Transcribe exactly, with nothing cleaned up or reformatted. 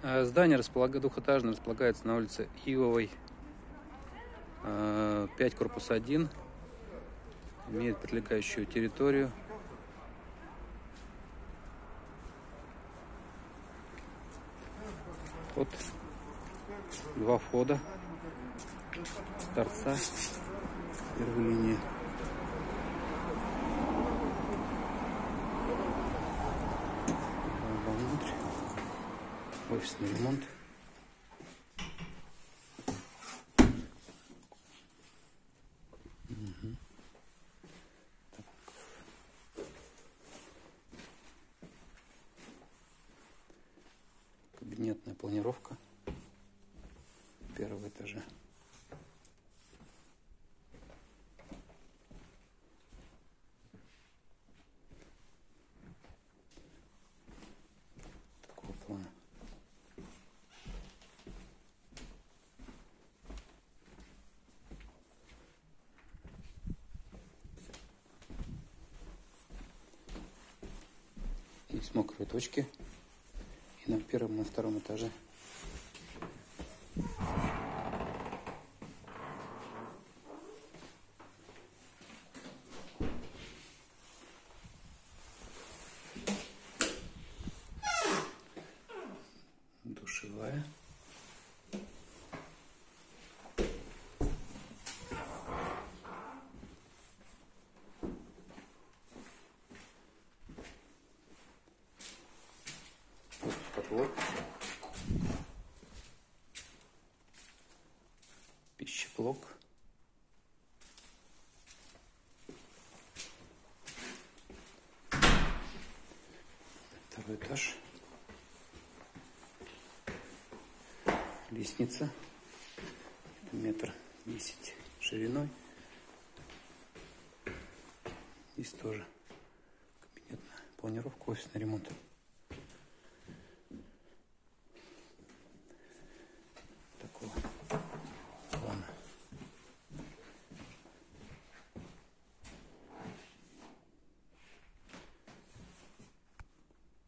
Здание располаг... двухэтажное, располагается на улице Ивовой, пять, корпус один. Имеет прилегающую территорию. Вот два входа с торца первой линии. Внутрь. Офисный ремонт. Угу. Кабинетная планировка первого этажа. Такого плана. Есть мокрые точки и на первом, и на втором этаже. Душевая. Потолок. Пищеблок. Второй этаж. Лестница. Метр десять шириной. Здесь тоже кабинетная планировка, офисный ремонт.